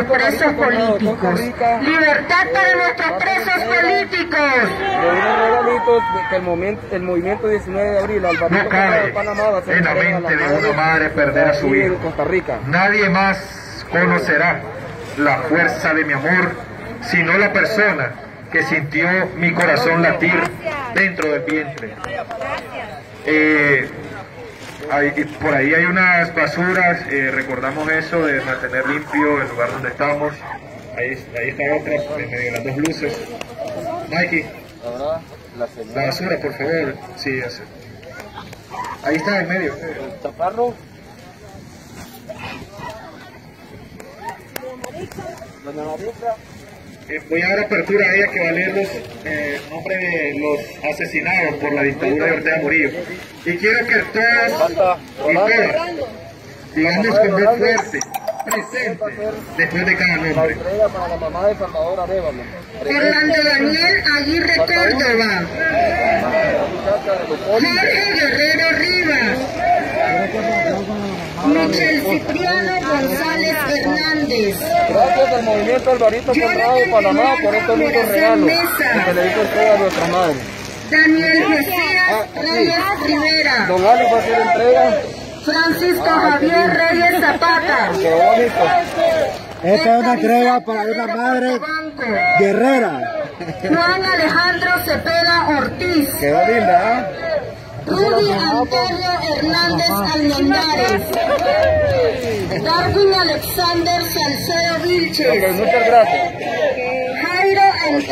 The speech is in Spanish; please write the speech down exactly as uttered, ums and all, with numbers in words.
nuestros presos políticos. Libertad para nuestros presos políticos. Que el, momento, el movimiento diecinueve de abril, no cabe en la mente de una madre perder a su hijo. Costa Rica. Nadie más conocerá la fuerza de mi amor, sino la persona que sintió mi corazón latir dentro del vientre. Eh, hay, por ahí hay unas basuras, eh, recordamos eso de mantener limpio el lugar donde estamos. Ahí, ahí está otra, en medio de las dos luces. Mikey, la basura, por favor. Sí, eso. Ahí está en medio. Taparlo. Doña Maristra. Eh, voy a dar apertura a ella que va a leer los eh, nombres de los asesinados por la dictadura de Ortega Murillo. Y quiero que todos y todas digamos con voz fuerte, presente, después de cada nombre. Para la mamá de Salvador Arevalo. Fernando Daniel Aguirre Córdoba. Jorge Guerrero Rivas. Michel Cipriano González Hernández. Gracias al movimiento Alvarito Conrado de Panamá por estos lindos regalos que le hizo entrega a nuestra madre. Daniel Mesías Reyes Rivera. Don Ali va a hacer entrega. Francisco Javier Reyes Zapata. Quedó bonito. Esta es una entrega para una madre guerrera. Juan Alejandro Cepeda Ortiz. Quedó linda, ¿ah? Rudy Antonio Hernández Almendares. Darwin Alexander Salcedo Vilches. Ok, muchas gracias.